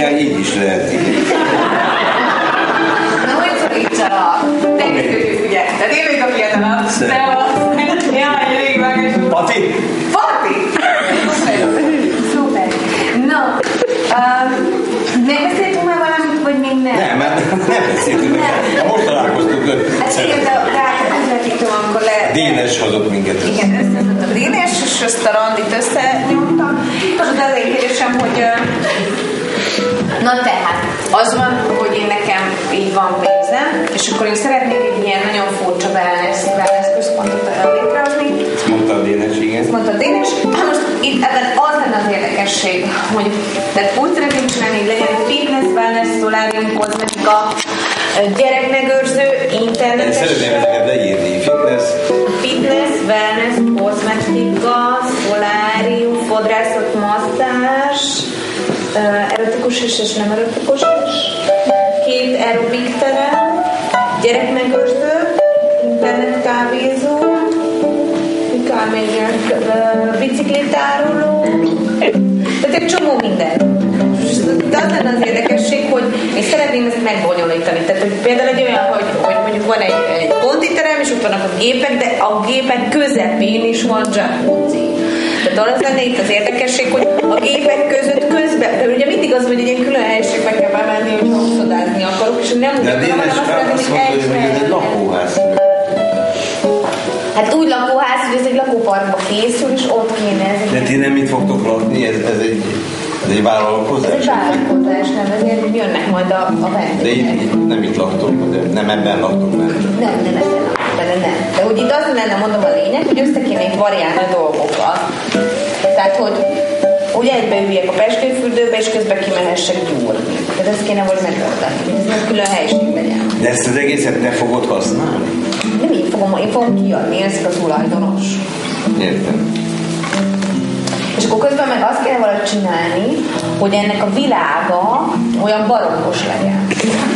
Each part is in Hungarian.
mondják, így is lehet. Na, hogy szorítsanak? Tényleg, ugye? Tehát én vagyok a fiatalabb. Jaj, elég vágás. Pati? Pati! Szuper. No, megbeszéltünk már valamit, vagy még nem? Nem, mert nem beszéltünk meg. Most találkoztunk. Hát igen, de rákezdetítőm, amikor Dénes hozott minket. Igen, összehozott a Dénes, és ezt a randit összenyomtam. És az elég kérdésem, hogy na tehát, az van, hogy én nekem így van pénzem, és akkor én szeretnék egy ilyen nagyon furcsa wellness központot létrehozni. Ezt mondta a Dénes, igen. Ezt mondta a Dénes. Most itt ebben az lenne az érdekesség, hogy tehát úgy szeretném csinálni, hogy legyen fitness, wellness, szolárium, kozmetika, gyerekmegőrző, internetes. Szeretném ezeket leírni. Fitness, wellness, kozmetika, szolárium, fodrászat, masszázs, erotikus és nem erotikus is, 2 aerobik terem, gyerekmegőrző, internet kávézó, biciklitároló, tehát egy csomó minden. De az lenne az érdekesség, hogy én szeretném ezt megbonyolítani. Tehát, hogy például egy olyan, hogy mondjuk van egy konditerem, és ott vannak a gépek, de a gépek közepén is van jacuzzi. Tehát az lenne itt az érdekesség, hogy a gépek között közben, de ugye mindig az, hogy egy ilyen külön helyiségbe kell bemenni, hogy hosszadázni akarok, és nem úgy akarom, hanem azt mondta, hogy ez egy lakóház. Hát úgy lakóház, hogy ez egy lakóparkba készül, és ott kéne ez. De ti nem itt fogtok lakni? Ez egy vállalkozás? Ez egy vállalkozás, nem, ezért jönnek majd a vendégek. De itt nem itt laktok, nem ebben laktok, nem? Nem ebben laktok, nem. De úgy itt az lenne, mondom, a lényeg, hogy össze kéne itt variálni a dolgokat. Tehát, hogy ugye egybeüljek a pesgőfürdőbe, és közben kimehessek gyúrni. Tehát ezt kéne, hogy megoldani. Ez nem külön helyiség legyen. De ezt az egészet te fogod használni? Nem így fogom, én fogom kiadni, én a tulajdonos. Értem. És akkor közben meg azt kell valahogy csinálni, hogy ennek a világa olyan barokkos legyen.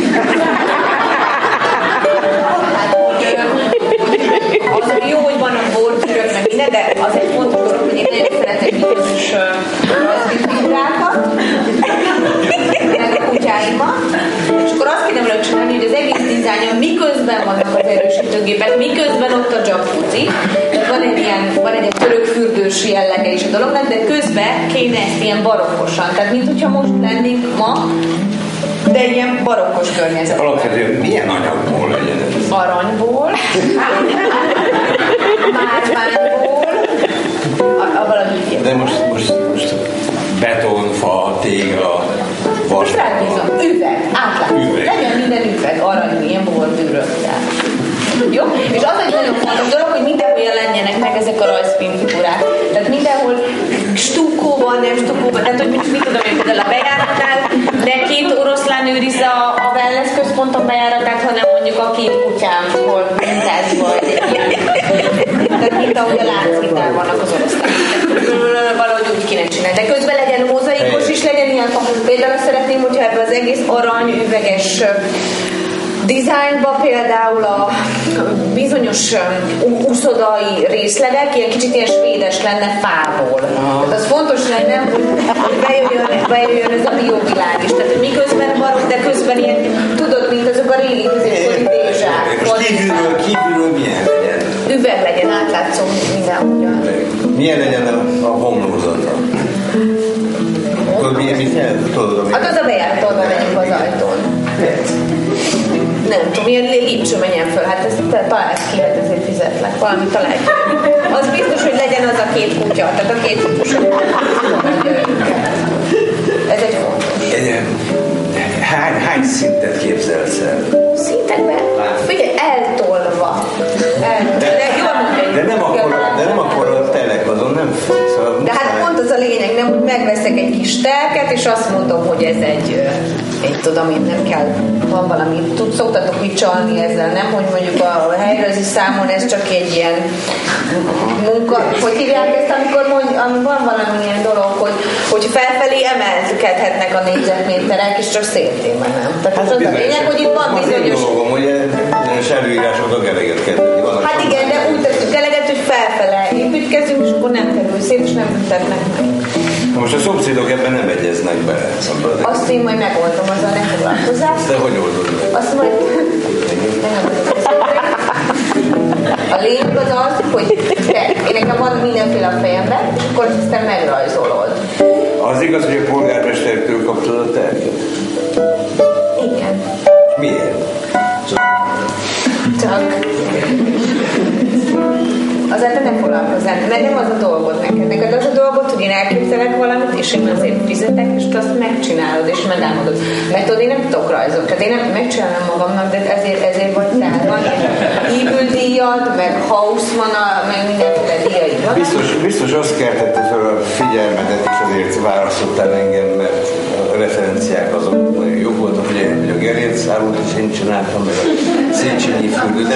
Az jó, hogy vannak bortűrök, meg minden, de az egy fontos dolog, hogy én nagyon szeretek bizonyos rajzfigurákat, meg a kutyáimat, és akkor azt kéne valahogy csinálni, hogy az egész dizájnja miközben vannak az erősítőgépek, miközben ott a jacuzzi, van egy török fürdős jellege is a dolognak, de közben kéne ezt ilyen barokkosan, tehát mint hogyha most lennénk ma, de ilyen barokkos környezet. Alapvetően milyen anyagból legyen ez? Aranyból, márványból, valami. De most beton, fa, tégla, vas. Rábízom, üveg, átlátszó. Legyen minden üveg, arany, ilyen bordűrökkel. Jó? És az egy nagyon fontos dolog, hogy mindenhol jelenjenek meg ezek a rajzfilmfigurák. Tehát mindenhol stukkóban, nem stukkóban, tehát hogy mit tudom én, például a bejáratnál, de 2 oroszlán őrizze a wellness központon bejáratát, hanem mondjuk a 2 kutyámból mintázva. Tehát mint ahogy a Lánchídnál vannak az oroszlánok. Valahogy úgy kéne csinálni. De közben legyen mozaikos is, legyen ilyen, például azt szeretném, hogyha ebben az egész arany üveges dizájnba például a bizonyos uszodai részlegek ilyen kicsit ilyen svédes lenne fából. Tehát az fontos lenne, hogy bejöjjön ez a biovilág is. Tehát miközben barok, de közben ilyen, tudod, mint azok a régi középkori dézsák. Most kívülről milyen legyen? Üveg legyen, átlátszó mindenhogyan. Milyen legyen a homlózata? Akkor mit jelent? Hát az a bejáratól megyünk az ajtón. Nem tudom, ilyen lépcső menjen föl, hát ezt találsz ki, hát ezért fizetlek, valamit találj ki. Az biztos, hogy legyen az a 2 kutya, tehát a 2 kutya. Ez egy fontos. Hány szintet képzelsz el? Szintekben? Figyelj, eltolva. De nem akkor a telek azon nem fogsz. De hát pont az a lényeg, nem, hogy megveszek egy kis telket, és azt mondom, hogy ez egy tudom én, nem kell, van valami, szoktatok mit csalni ezzel, nem? Hogy mondjuk a helyrajzi számon ez csak egy ilyen munka, hogy hívják ezt, amikor van valami ilyen dolog, hogy felfelé emelkedhetnek a négyzetméterek, és csak széltében nem. Tehát az a lényeg, hogy itt van bizonyos... Az én dolgom, hogy bizonyos előírásoknak eleget kell tenni. Hát igen, de úgy tettük eleget, hogy felfele építkezünk, és akkor nem kerül szét, és nem büntetnek meg. most a szomszédok ebben nem egyeznek bele. Azt én majd megoldom, azzal ne foglalkozzál. De hogy oldod meg? Azt majd... A lényeg az az, hogy én nekem van mindenféle a fejemben, és akkor ezt te megrajzolod. Az igaz, hogy a polgármestertől kaptad a tervet? Igen. Miért? Csak... Azért ne foglalkozzál, mert nem az a dolgod neked. Neked az a dolgod, hogy én elképzelek valamit, és én azért fizetek, és azt megcsinálod, és megálmodod. Mert tudod, én nem tudok rajzolni. Tehát én nem megcsinálom magamnak, de ezért vagy tárban. Íbüldíjad, meg Hausmann, meg mindenféle díjai van. Biztos azt keltette fel a figyelmedet, és azért választottál engem, mert a referenciák azok nagyon jók voltak, hogy a gerincszállót is én csináltam, meg a Széchenyi fürdőt, de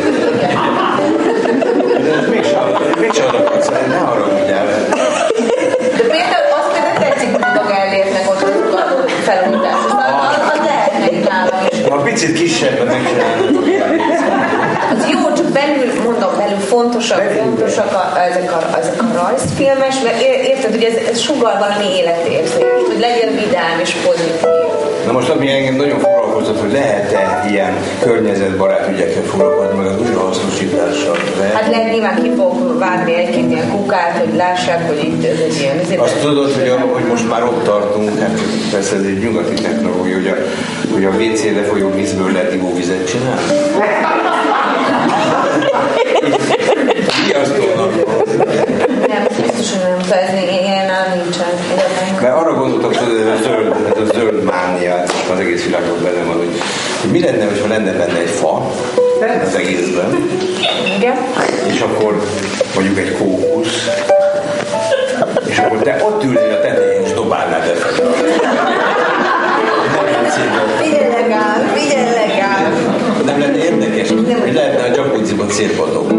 mégsem adok azt, ne haragudjál. De például azt például tetszik, hogy a Gellértnek ott a felújítás. Az lehetne itt nálam is. Ha picit kisebben megcsinálod. Az jó, csak belül, mondom, belül fontosak ezek a rajzfilmes, mert érted, hogy ez sugal valami életérzést, hogy legyen vidám és pozitív. Na most ami engem nagyon foglalkozott, hogy lehet-e ilyen környezetbarát ügyekkel foglalkozni, meg az újrahasznosítással? Hát lehet, nyilván ki fog várni egy-két ilyen kukát, hogy lássák, hogy itt ez egy ilyen... Azt tudod, hogy most már ott tartunk, hát persze ez egy nyugati technológia, hogy a WC-re folyó vízből lehet ivóvizet csinálni. Nem, biztos, hogy nem. Ez ilyen nincsen. Mert arra gondoltam, hogy ez a zöld mánia az egész világon benne van, hogy mi lenne, ha lenne benne egy fa az egészben. Igen. És akkor mondjuk egy kókusz, és akkor te ott ülnél a tetején, és dobálnád lefelé. Figyelj ám. Nem lenne érdekes, hogy lehetne a jacuzziban célpadok.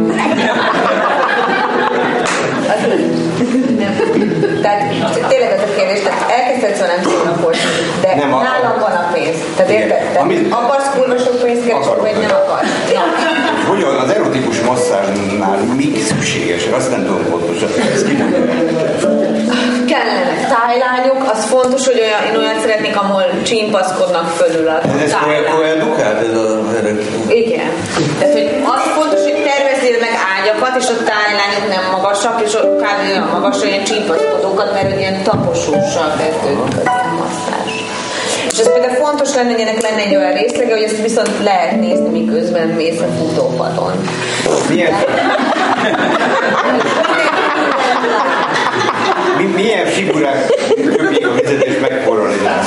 Nem. Tehát tényleg az a kérdés, tehát elkezdted szóval nem szórakozni, de nem, nálam van a pénz. Tehát érted? Akarsz kurva sok pénzt keresni, vagy nem akarsz? Hogy az erotikus masszázsnál mi szükséges? Azt nem tudom pontosan. Ezt kimondom. Kellenek tájlányok, az fontos, hogy én olyat szeretnék, ahol csímpaszkodnak fölül a tájlányok. Ez edukált ez a... Igen. Tehát, hogy az fontos, hogy tervezzél meg ágyakat, és a tájlányok nem magasak, és kb. Olyan magas, olyan csímpaszkodókat, mert ilyen taposóssal kezdődik az ilyen masszázs. És ez például fontos lenne, hogy ennek lenne egy olyan részlege, hogy ezt viszont lehet nézni, miközben mész a futópadon. Milyen figurák köpjék a vizet és megporolizál?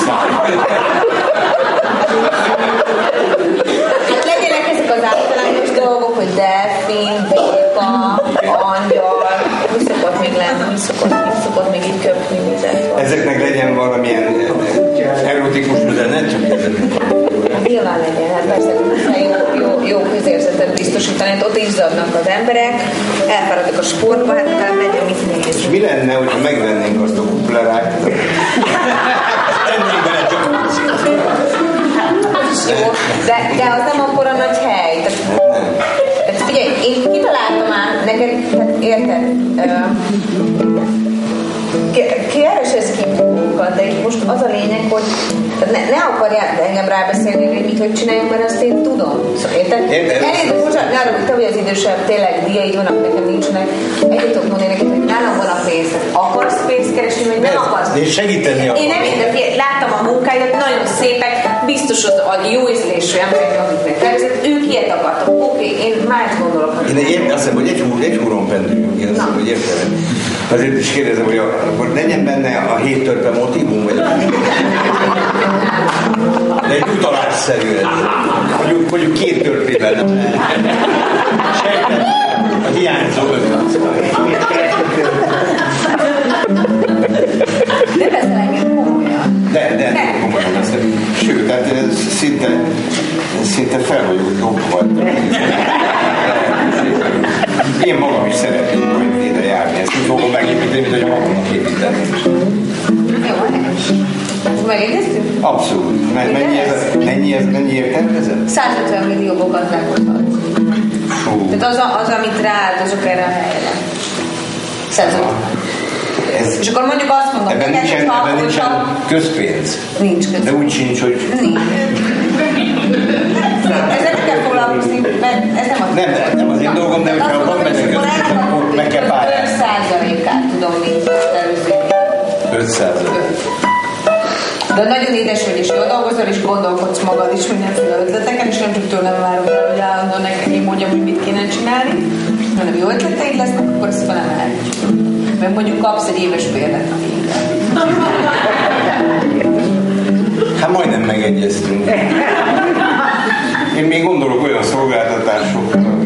Hát legyenek ezek az általános dolgok, hogy delfin, béka, angyal, mi szokott még lenni, mi szokott még így köpni vizet. Ezeknek legyen valamilyen erotikus üzenet? Nyilván legyen, hát persze, jó közérzetet biztosítani, hát ott izzadnak az emberek, elfáradnak a sportba, hát utána megyünk mit nézni. És mi lenne, hogyha megvennénk azt a kuplerát? Tennénk bele csak jó, de az nem akkora nagy hely. Tehát figyelj, én kitaláltam már neked, tehát érted? Keresesz ki magunkat, de itt most az a lényeg, hogy ne akarjál engem rábeszélni, hogy hogy csináljam, mert azt én tudom. Szóval érted? Elég furcsa, ne arra, hogy te vagy az idősebb, tényleg díjaid vannak, nekem nincsenek. Egyet tudok mondani neked, hogy nálam van a pénz. Akarsz pénzt keresni, vagy nem akarsz? Én segíteni akarok. Én nem értem, láttam a munkáidat, nagyon szépek, biztos a jó ízlésű emberek, akiknek tervezett, ők ilyet akartak. Oké, én más gondolok. Én azt hiszem, hogy egy húron pendüljünk. Én azt hiszem, hogy értem. Azért is kérdezem, hogy akkor legyen benne a 7 törpe motívum, vagy de egy utalásszerűen. Mondjuk 2 törpével nem lehet. Sejtem, a hiányzó De beszél engem komolyan. De komolyan beszélünk. Sőt, tehát szinte fel vagyok dobva. Én magam is szeretném majd ide járni. Ezt úgy fogom megépíteni, mint hogy magamnak építeni. Jó, megegyeztünk? Abszolút. Mennyiért tervezed? 150 milliókat meghozhatsz. Tehát az, amit rááldozok erre a helyre. 150. És akkor mondjuk azt mondom, ebben nincsen közpénz. Nincs közpénz. De úgy sincs, hogy... Nincs. Ezzel nem kell foglalkozni, mert ez nem az én dolgom, de hogyha van benne közpénz, akkor meg kell pályázni. 5%-át tudom még előzni. 5%. De nagyon édes vagy, és jól dolgozol, és gondolkodsz magad is mindenféle ötleteken, és nem csak tőlem várod el, hogy állandóan nekem én mondjam, hogy mit kéne csinálni, hanem jó ötleteid lesznek, akkor ezt felemelhetjük. Mert mondjuk kapsz egy éves bérlet. Hát majdnem megegyeztünk. Én még gondolok olyan szolgáltatásokra,